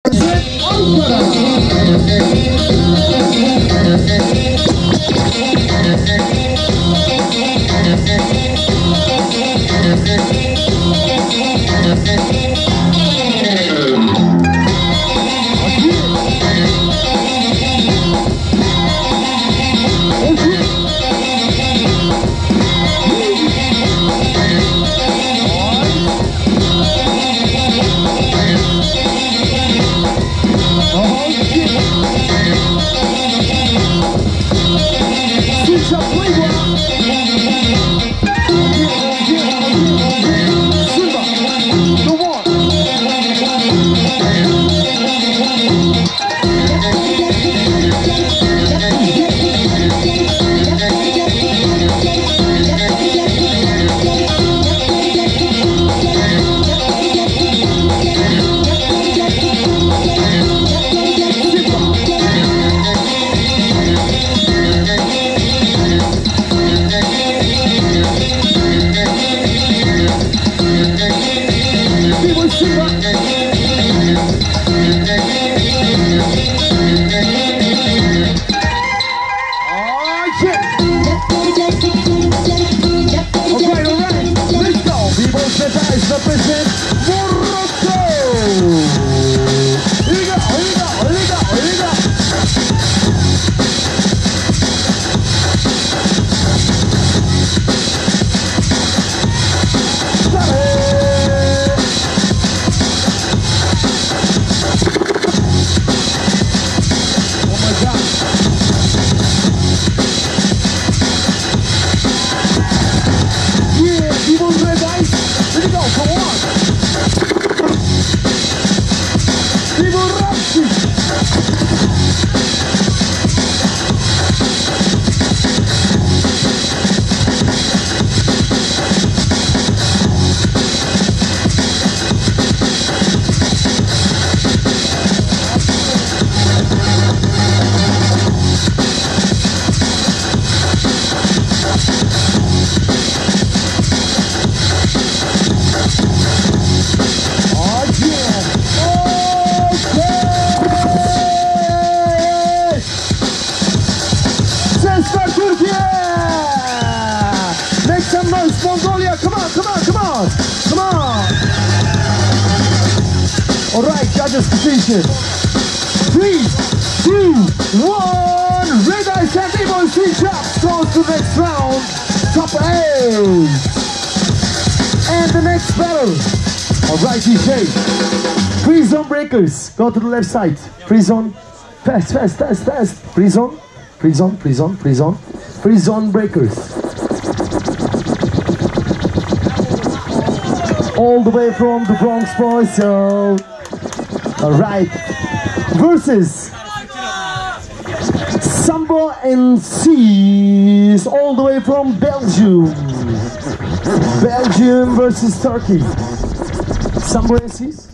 Position. 3, 2, 1. Red Eyes and Evil C-Chops goes to the next round. Top 8. And the next battle. Alright, DJ. Free zone breakers. Go to the left side. Free zone. Fast, fast, fast, fast. Free zone. Free zone, free zone, free zone. Free zone breakers. All the way from the Bronx, boys. So. Alright, versus Sambo and Seas all the way from Belgium. Belgium versus Turkey. Sambo and Seas.